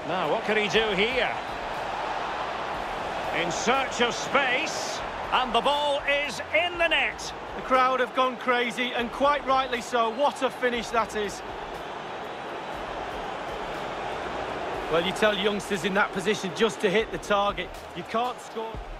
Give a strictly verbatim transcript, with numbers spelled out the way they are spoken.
Now, what can he do here? In search of space, and the ball is in the net. The crowd have gone crazy, and quite rightly so. What a finish that is. Well, you tell youngsters in that position just to hit the target. You can't score...